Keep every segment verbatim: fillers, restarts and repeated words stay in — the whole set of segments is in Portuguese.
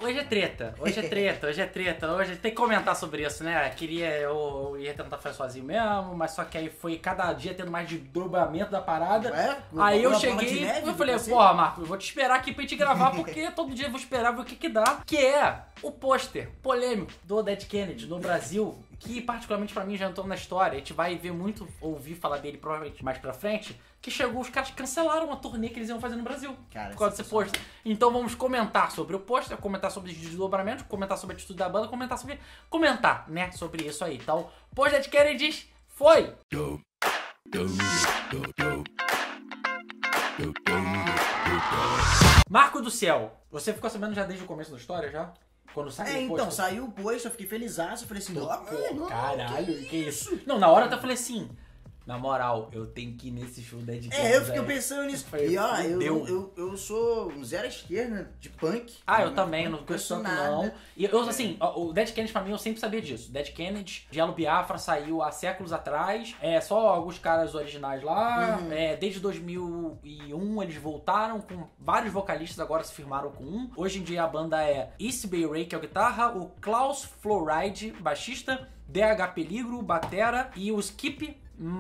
hoje é treta, hoje é treta, hoje é treta, hoje tem que comentar sobre isso, né? Queria, eu, eu ia tentar fazer sozinho mesmo, mas só que aí foi cada dia tendo mais desdobramento da parada. É? Aí eu Uma bola de cheguei neve, e eu falei, você? porra, Marco, eu vou te esperar aqui pra gente gravar, porque todo dia eu vou esperar ver o que que dá. Que é o pôster polêmico do Dead Kennedy no Brasil, que particularmente pra mim já entrou na história. A gente vai ver muito, ouvir falar dele provavelmente mais pra frente, que chegou, os caras cancelaram a turnê que eles iam fazer no Brasil. Cara, por causa desse pôster. Então vamos comentar sobre o pôster, comentar sobre os desdobramentos, comentar sobre a atitude da banda, comentar sobre... Comentar, né, sobre isso aí. Então, pôster de Kennedy foi... Marco do Céu, você ficou sabendo já desde o começo da história, já? Quando saiu É, o então, pôster? saiu o post, eu fiquei felizaço, eu falei assim, ó, mano, Caralho, que que isso? Não, na hora eu até falei assim, na moral, eu tenho que ir nesse show da Dead Kennedy. É, eu fiquei aí. pensando nisso. Falei, E ó, eu, fudeu. eu, eu sou um zero à esquerda de punk. Ah, eu não, também, não conheço tanto não. E eu, assim, o Dead Kennedy pra mim, eu sempre sabia disso. Dead Kennedy, Yellow Biafra saiu há séculos atrás. É, só alguns caras originais lá. Uhum. É, desde dois mil e um eles voltaram com vários vocalistas, agora se firmaram com um. Hoje em dia a banda é East Bay Ray, que é o guitarra, o Klaus Floride, baixista, D H Peligro, batera, e o Skip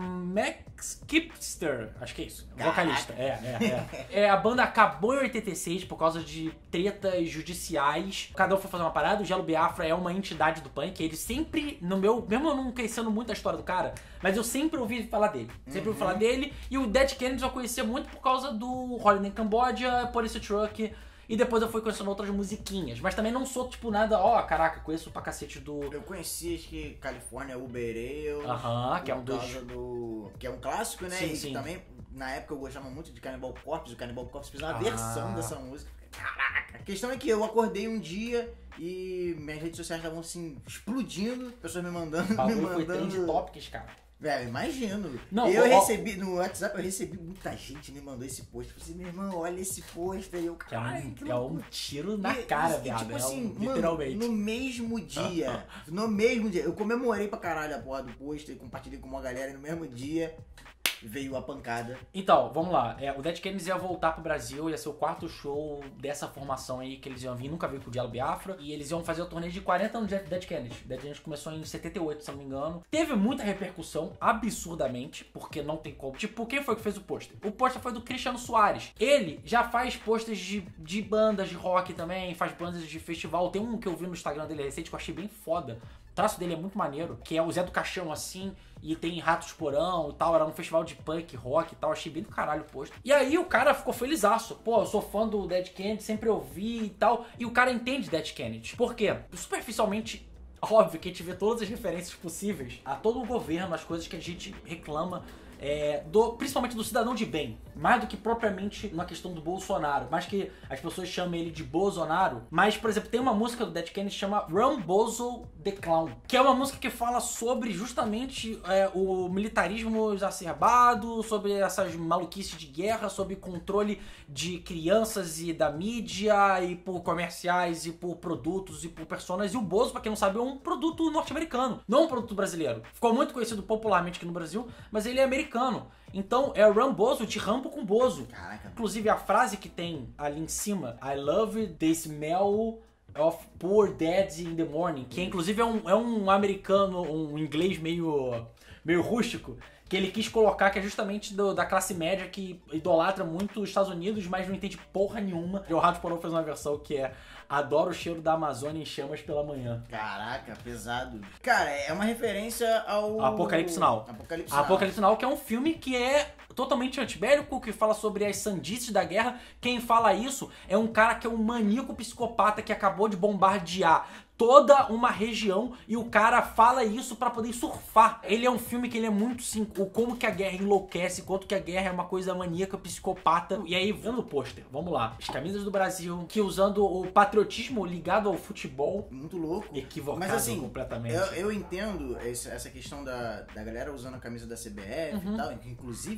Max Kipster, acho que é isso, vocalista. É, é, é. é. A banda acabou em oitenta e seis por causa de tretas judiciais. Cada um foi fazer uma parada. O Yellow Biafra é uma entidade do punk. Ele sempre, no meu, mesmo eu não conhecendo muito a história do cara, mas eu sempre ouvi falar dele. Sempre Uhum. ouvi falar dele. E o Dead Kennedy eu conhecia muito por causa do Holiday in Cambodia, Police Truck. E depois eu fui conhecendo outras musiquinhas. Mas também não sou, tipo, nada... Ó, caraca, conheço pra cacete do... Eu conheci, acho que California Uber Ale. Aham, que é um por dos... causa do... Que é um clássico, né? Sim, e sim. que também, na época, eu gostava muito de Cannibal Corpse. O Cannibal Corpse fez uma Ah. versão dessa música. Caraca! A questão é que eu acordei um dia e minhas redes sociais estavam, assim, explodindo. Pessoas me mandando, O me bagulho foi mandando... trend topics, cara. Velho, imagino. Não, eu ó, recebi, no WhatsApp, eu recebi muita gente me mandou esse post. Eu falei assim, meu irmão, olha esse pôster. E eu, Que é cara, um, que é um loucura. tiro na E- cara, e, viado. tipo é assim, um, mano, literalmente. no mesmo dia, no mesmo dia, eu comemorei pra caralho a porra do pôster, compartilhei com uma galera e no mesmo dia veio a pancada. Então, vamos lá. É, o Dead Kennedys ia voltar pro Brasil, ia ser o quarto show dessa formação aí que eles iam vir, nunca veio com o Yellow Biafra. E eles iam fazer o torneio de quarenta anos de Dead Kennedys. Dead Kennedys começou em setenta e oito, se não me engano. Teve muita repercussão, absurdamente, porque não tem como. Tipo, quem foi que fez o pôster? O pôster foi do Cristiano Soares. Ele já faz posters de, de bandas de rock também, faz bandas de festival. Tem um que eu vi no Instagram dele recente que eu achei bem foda. O traço dele é muito maneiro, que é o Zé do Caixão, assim, e tem Ratos Porão e tal, era um festival de punk, rock e tal, achei bem do caralho o posto. E aí o cara ficou felizaço, pô, eu sou fã do Dead Kennedy, sempre ouvi e tal, e o cara entende Dead Kennedy. Por quê? Superficialmente, óbvio que a gente vê todas as referências possíveis a todo o governo, as coisas que a gente reclama, É, do, principalmente do cidadão de bem, mais do que propriamente uma questão do Bolsonaro, mais que as pessoas chamam ele de Bolsonaro. Mas, por exemplo, tem uma música do Dead Kennedy que chama Run Bozo the Clown, que é uma música que fala sobre justamente é, o militarismo exacerbado, sobre essas maluquices de guerra, sobre controle de crianças e da mídia, e por comerciais, e por produtos, e por personas. E o Bozo, pra quem não sabe, é um produto norte-americano, não um produto brasileiro. Ficou muito conhecido popularmente aqui no Brasil, mas ele é americano. Então é o Run Bozo de Rambo com Bozo. Caraca. Inclusive a frase que tem ali em cima, I love the smell of poor dads in the morning, que inclusive é um, é um americano, um inglês meio, meio rústico, que ele quis colocar, que é justamente do, da classe média que idolatra muito os Estados Unidos, mas não entende porra nenhuma. E o Rato Porão fez uma versão que é adoro o cheiro da Amazônia em chamas pela manhã. Caraca, pesado. Cara, é uma referência ao... Apocalipse Now. Apocalipse Now. Apocalipse Now, que é um filme que é totalmente antibélico, que fala sobre as sandices da guerra. Quem fala isso é um cara que é um maníaco psicopata que acabou de bombardear toda uma região e o cara fala isso pra poder surfar. Ele é um filme que ele é muito sim, o como que a guerra enlouquece, quanto que a guerra é uma coisa maníaca, psicopata. E aí, vendo o pôster, vamos lá. As camisas do Brasil, que usando o patriotismo ligado ao futebol, Muito louco. equivocado Mas assim, completamente. Eu, eu entendo esse- essa questão da, da galera usando a camisa da C B F Uhum. e tal. Inclusive,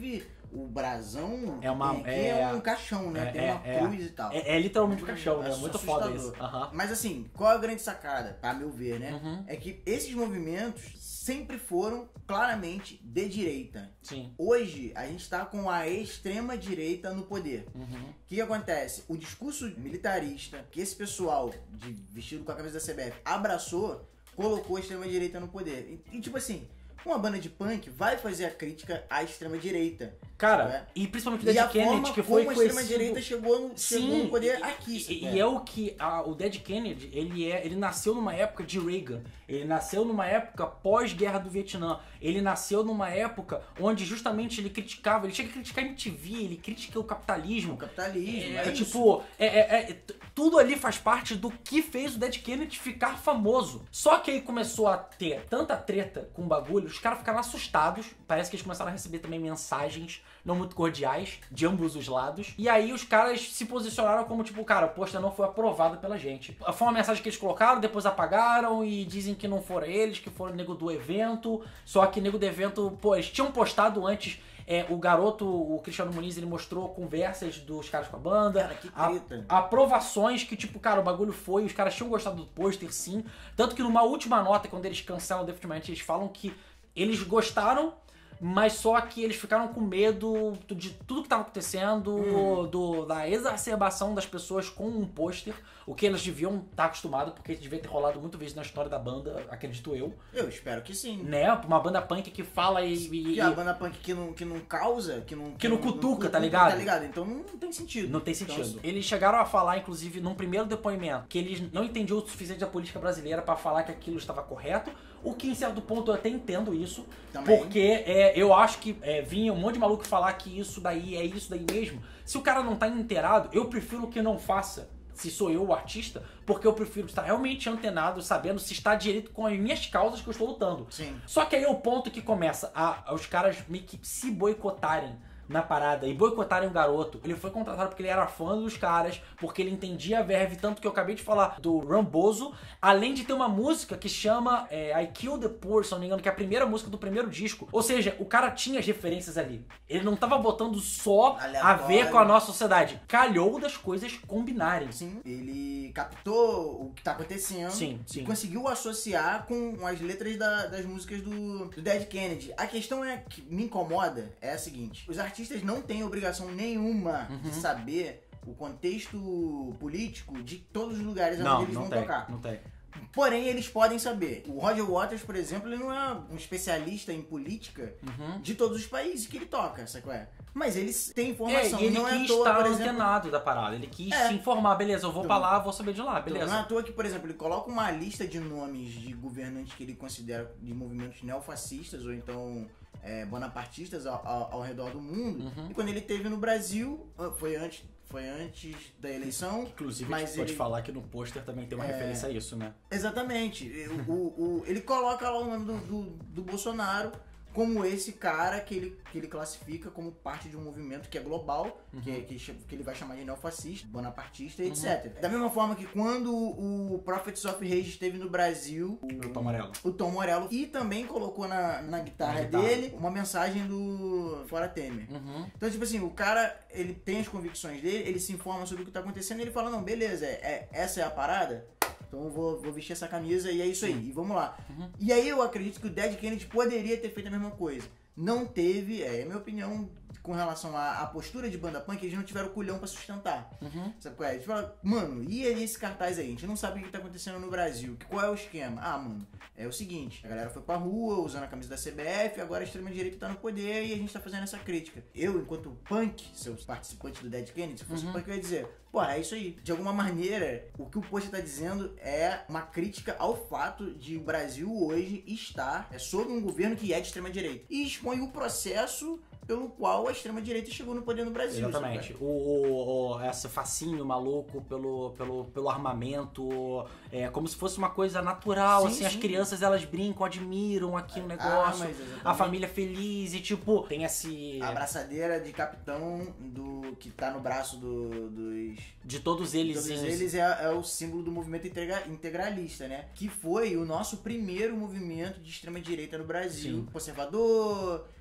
o brasão É uma- tem aqui é- é um caixão, né? é- tem uma é- cruz e tal. É, é literalmente um caixão, né? É Muito assustador. foda isso. Aham. Mas assim, qual é a grande sacada, a meu ver, né? Uhum. É que esses movimentos sempre foram claramente de direita. Sim. Hoje, a gente tá com a extrema-direita no poder. Uhum. O que, que acontece? O discurso militarista que esse pessoal, de vestido com a camisa da C B F, abraçou, colocou a extrema-direita no poder. E, e, tipo assim, uma banda de punk vai fazer a crítica à extrema-direita. Cara, né? e principalmente o E Dead a Kennedy, forma que foi como a conhecido... extrema-direita chegou no, chegou Sim, no poder e- aqui. E, sabe? e é o que a- o Dead Kennedy, ele é, ele nasceu numa época de Reagan. Ele nasceu numa época pós-guerra do Vietnã. Ele nasceu numa época onde justamente ele criticava, ele chega a criticar a M T V, ele critica o capitalismo. O capitalismo, É, é isso. tipo, é, é- é- t- tudo ali faz parte do que fez o Dead Kennedy ficar famoso. Só que aí começou a ter tanta treta com o bagulho, os caras ficaram assustados. Parece que eles começaram a receber também mensagens não muito cordiais, de ambos os lados. E aí os caras se posicionaram como tipo, cara, o pôster não foi aprovado pela gente. Foi uma mensagem que eles colocaram, depois apagaram e dizem que não foram eles, que foram o nego do evento. Só que nego do evento, pô, eles tinham postado antes. É, o garoto, o Cristiano Muniz, ele mostrou conversas dos caras com a banda. Cara, que a- treta. aprovações que, tipo, cara, o bagulho foi, os caras tinham gostado do pôster, sim. Tanto que numa última nota, quando eles cancelam definitivamente, eles falam que eles gostaram, mas só que eles ficaram com medo de tudo que tava acontecendo, Hum. do, da exacerbação das pessoas com um pôster, o que eles deviam estar acostumados, porque devia ter rolado muito vezes na história da banda, acredito eu. Eu espero que sim. Né? Uma banda punk que fala e... e- Que a banda punk que não, que não causa, que não... Que não cutuca, tá ligado? Tá ligado? Então não tem sentido. Não tem Então, sentido. Eles chegaram a falar, inclusive, num primeiro depoimento, que eles não entendiam o suficiente da política brasileira pra falar que aquilo estava correto, o que, em certo ponto, eu até entendo isso, Também. porque é, eu acho que é, vinha um monte de maluco falar que isso daí é isso daí mesmo. Se o cara não tá inteirado, eu prefiro que não faça, se sou eu o artista, porque eu prefiro estar realmente antenado, sabendo se está direito com as minhas causas que eu estou lutando. Sim. Só que aí é o ponto que começa a, a os caras meio que se boicotarem na parada e boicotarem o garoto. Ele foi contratado porque ele era fã dos caras, porque ele entendia a verve, tanto que eu acabei de falar do Rambozo, além de ter uma música que chama é, I Kill the Poor, se não me engano, que é a primeira música do primeiro disco. Ou seja, o cara tinha as referências ali. Ele não tava botando só a Aleatório. ver com a nossa sociedade. Calhou das coisas combinarem. Sim. Ele captou o que tá acontecendo. Sim, sim. E conseguiu associar com as letras da- das músicas do, do Dead Kennedy. A questão é que me incomoda é a seguinte. Os artistas não têm obrigação nenhuma Uhum. de saber o contexto político de todos os lugares Não, onde eles não vão tem, tocar. não tem. Porém, eles podem saber. O Roger Waters, por exemplo, ele não é um especialista em política Uhum. de todos os países que ele toca, sabe qual é? Mas eles têm É, informação. e ele não é à quis toa, estar por exemplo, antenado da parada. Ele quis É. se informar. Beleza, eu vou Então, pra lá, vou saber de lá. Então, Beleza. não é à toa que, por exemplo, ele coloca uma lista de nomes de governantes que ele considera de movimentos neofascistas ou então é, bonapartistas ao, ao- ao redor do mundo. Uhum. E quando ele esteve no Brasil, foi antes, foi antes da eleição. Inclusive, mas a gente pode ele- falar que no pôster também tem uma É. referência a isso, né? Exatamente. O, o- o- ele coloca lá o nome do, do, do Bolsonaro como esse cara que ele, que ele classifica como parte de um movimento que é global, que, que, ch- que ele vai chamar de neofascista, bonapartista, Uhum. etcétera. Da mesma forma que quando o Prophets of Rage esteve no Brasil, O Tom Amarelo. o Tom Morello, e também colocou na, na guitarra Na guitarra. dele uma mensagem do Fora Temer. Uhum. Então, tipo assim, o cara, ele tem as convicções dele, ele se informa sobre o que tá acontecendo e ele fala, não, beleza, é, é- essa é a parada? Então eu vou, vou vestir essa camisa e é isso aí, e vamos lá. Uhum. E aí eu acredito que o Dead Kennedy poderia ter feito a mesma coisa. Não teve, é, é a minha opinião com relação à, à postura de banda punk, eles não tiveram culhão pra sustentar. Uhum. Sabe qual é? Eles falam, mano, e aí esse cartaz aí? A gente não sabe o que tá acontecendo no Brasil. Que- Qual é o esquema? Ah, mano, é o seguinte, a galera foi pra rua usando a camisa da C B F, agora a extrema-direita tá no poder e a gente tá fazendo essa crítica. Eu, enquanto punk, seu participante do Dead Kennedy, se fosse Uhum. punk, eu ia dizer, pô, é isso aí. De alguma maneira, o que o post tá dizendo é uma crítica ao fato de o Brasil hoje estar é, sob um governo que é de extrema-direita. E expõe o processo pelo qual a extrema-direita chegou no poder no Brasil. Exatamente. sabe? O, o, o- esse fascínio maluco pelo, pelo, pelo armamento, é como se fosse uma coisa natural, Sim, assim, as sim. crianças elas brincam, admiram aqui o negócio, Ah, mas exatamente. a família feliz e tipo, tem esse... A abraçadeira de capitão do que tá no braço do- dos. De todos eles... Todos em- eles é, é o símbolo do movimento integra- integralista, né? Que foi o nosso primeiro movimento de extrema-direita no Brasil. Sim. Conservador,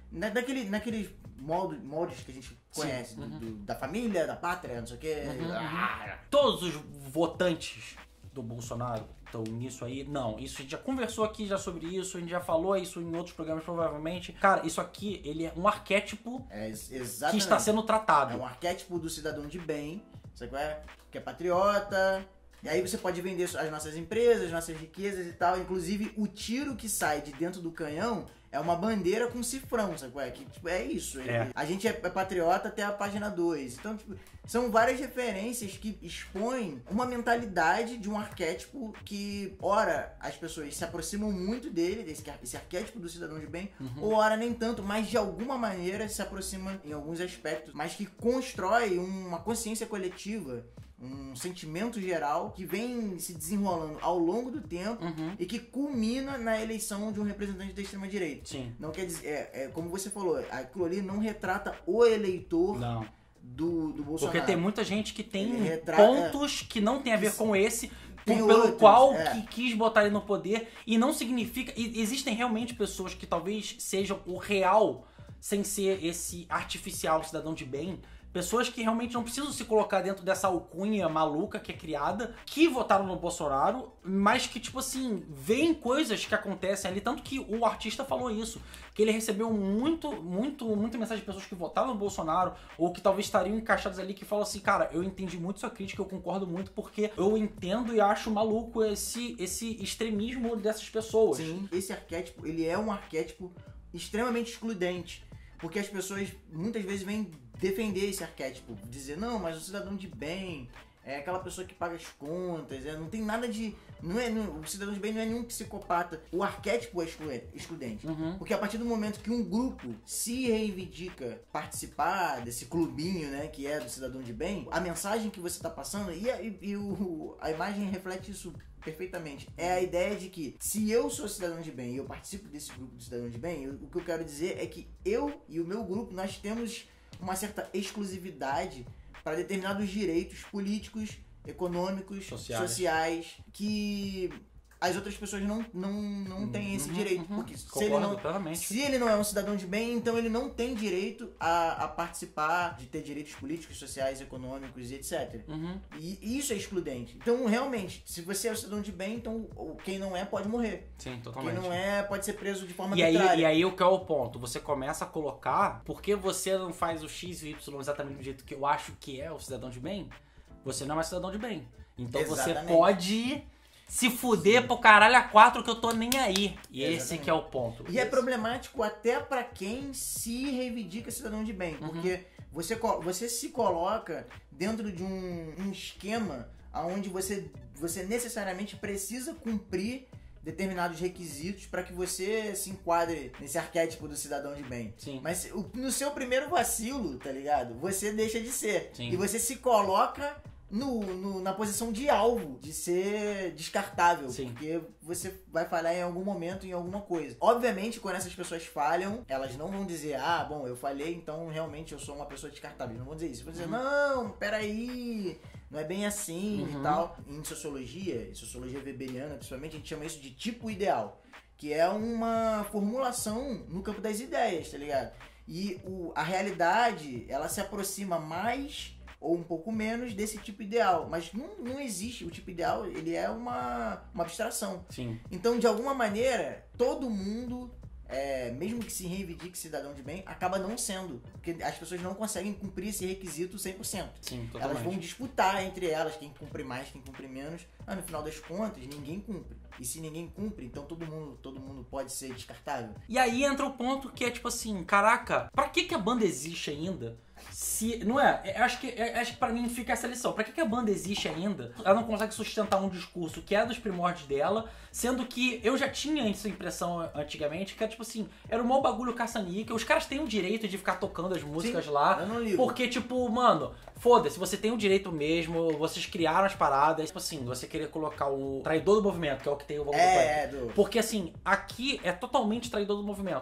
na, daquele, naqueles moldes, moldes que a gente conhece, do, Uhum. do, da família, da pátria, não sei o quê. Uhum, Ah, Todos os votantes do Bolsonaro estão nisso aí? Não, isso a gente já conversou aqui já sobre isso, a gente já falou isso em outros programas provavelmente. Cara, isso aqui, ele é um arquétipo é ex- que exatamente. está sendo tratado. É um arquétipo do cidadão de bem, sabe qual é? Que é patriota. E aí você pode vender as nossas empresas, as nossas riquezas e tal. Inclusive, o tiro que sai de dentro do canhão é uma bandeira com cifrão, sabe qual é? Que, tipo, é isso. É. A gente é patriota até a página dois. Então, tipo, são várias referências que expõem uma mentalidade de um arquétipo que, ora, as pessoas se aproximam muito dele, desse esse arquétipo do cidadão de bem, Uhum. ou ora nem tanto, mas de alguma maneira se aproximam em alguns aspectos, mas que constrói uma consciência coletiva, um sentimento geral que vem se desenrolando ao longo do tempo Uhum. e que culmina na eleição de um representante da extrema-direita. Sim. Não quer dizer, é, é, como você falou, aquilo ali não retrata o eleitor Não. do, do Bolsonaro. Porque tem muita gente que tem Ele retrata- pontos que não tem a ver com esse, Tem por- pelo outros, qual é. que quis botar ele no poder. E não significa... e existem realmente pessoas que talvez sejam o real, sem ser esse artificial cidadão de bem. Pessoas que realmente não precisam se colocar dentro dessa alcunha maluca que é criada, que votaram no Bolsonaro, mas que, tipo assim, veem coisas que acontecem ali. Tanto que o artista falou isso, que ele recebeu muito, muito, muita mensagem de pessoas que votaram no Bolsonaro, ou que talvez estariam encaixadas ali, que falam assim, cara, eu entendi muito sua crítica, eu concordo muito, porque eu entendo e acho maluco esse, esse extremismo dessas pessoas. Sim, esse arquétipo, ele é um arquétipo extremamente excludente, porque as pessoas muitas vezes vêm defender esse arquétipo, dizer, não, mas o cidadão de bem é aquela pessoa que paga as contas, é, não tem nada de... Não é, não, o cidadão de bem não é nenhum psicopata. O arquétipo é exclu- excludente. Uhum. Porque a partir do momento que um grupo se reivindica participar desse clubinho, né, que é do cidadão de bem, a mensagem que você está passando, e, a, e, e o, a imagem reflete isso perfeitamente. É a ideia de que se eu sou cidadão de bem e eu participo desse grupo de cidadão de bem, eu, o que eu quero dizer é que eu e o meu grupo, nós temos uma certa exclusividade para determinados direitos políticos, econômicos, Sociais. sociais, que as outras pessoas não, não, não têm esse Uhum, direito. uhum. Porque se Concordo ele, não, plenamente. se ele não é um cidadão de bem, então ele não tem direito a, a participar, de ter direitos políticos, sociais, econômicos e etcétera. Uhum. E isso é excludente. Então, realmente, se você é um cidadão de bem, então o- quem não é pode morrer. Sim, totalmente. Quem não é pode ser preso de forma E aí, arbitrária. e aí o que é o ponto? Você começa a colocar, porque você não faz o X e o Y exatamente do jeito que eu acho que é o cidadão de bem, você não é cidadão de bem. Então Exatamente. você pode se fuder pro caralho a quatro que eu tô nem aí. E esse Exatamente. que é o ponto. E é problemático até pra quem se reivindica cidadão de bem, Uhum. porque você, co- você se coloca dentro de um, um esquema onde você, você necessariamente precisa cumprir determinados requisitos para que você se enquadre nesse arquétipo do cidadão de bem. Sim. Mas o- no seu primeiro vacilo, tá ligado? Você deixa de ser. Sim. E você se coloca no, no- na posição de alvo, de ser descartável. Sim. Porque você vai falhar em algum momento, em alguma coisa. Obviamente, quando essas pessoas falham, elas não vão dizer, ah, bom, eu falhei, então realmente eu sou uma pessoa descartável. Eles não vão dizer isso. Vão dizer, não, peraí, não é bem assim Uhum. e tal. Em sociologia, em sociologia weberiana, principalmente, a gente chama isso de tipo ideal. Que é uma formulação no campo das ideias, tá ligado? E o, a realidade, ela se aproxima mais ou um pouco menos desse tipo ideal. Mas não, não existe. O tipo ideal, ele é uma, uma abstração. Sim. Então, de alguma maneira, todo mundo, é, mesmo que se reivindique cidadão de bem, acaba não sendo. Porque as pessoas não conseguem cumprir esse requisito cem por cento. Sim, Elas totalmente. vão disputar entre elas, quem cumpre mais, quem cumpre menos. Mas no final das contas, ninguém cumpre. E se ninguém cumpre, então todo mundo, todo mundo pode ser descartável. E aí entra o ponto que é tipo assim, caraca, pra que que a banda existe ainda? Se, não é? Eu acho que, eu acho que pra mim fica essa lição. Pra que que a banda existe ainda? Ela não consegue sustentar um discurso que é dos primórdios dela, sendo que eu já tinha essa impressão antigamente, que é tipo assim, era um mau bagulho caça-níquel. Os caras têm o direito de ficar tocando as músicas Sim, lá. eu não ligo. Porque, tipo, mano, foda-se, você tem o direito mesmo, vocês criaram as paradas. Tipo assim, você querer colocar o traidor do movimento, que é o que tem o bagulho do punk. É, é, do... Porque assim, aqui é totalmente traidor do movimento.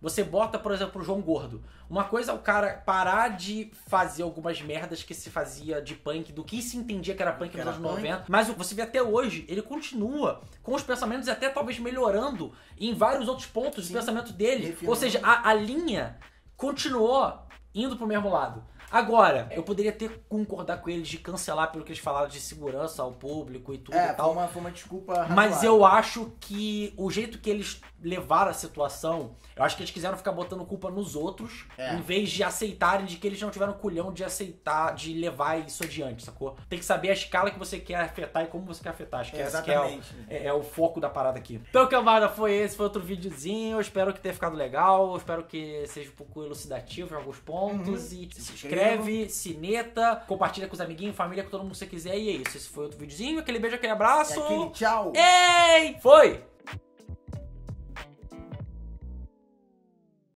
você bota, por exemplo, o João Gordo. Uma coisa é o cara parar de fazer algumas merdas que se fazia de punk, do que se entendia que era punk nos anos noventa, mas você vê até hoje, ele continua com os pensamentos e até talvez melhorando em vários outros pontos do pensamento dele. Refinando. Ou seja, a, a linha continuou indo pro mesmo lado. Agora, eu poderia ter concordar com eles de cancelar pelo que eles falaram de segurança ao público e tudo É, e tal. foi uma, foi uma desculpa razoável. Mas eu acho que o jeito que eles levaram a situação, eu acho que eles quiseram ficar botando culpa nos outros, É. em vez de aceitarem de que eles não tiveram culhão de aceitar, de levar isso adiante, sacou? Tem que saber a escala que você quer afetar e como você quer afetar. Acho que esse que é o, Exatamente. é, é o foco da parada aqui. Então, camada, foi esse, foi outro videozinho. Eu espero que tenha ficado legal. Eu espero que seja um pouco elucidativo em alguns pontos. Uhum. E se, Se inscreve, sineta, compartilha com os amiguinhos, família, com todo mundo que você quiser. E é isso. Esse foi outro videozinho. Aquele beijo, aquele abraço. E aquele tchau. Ei! Foi!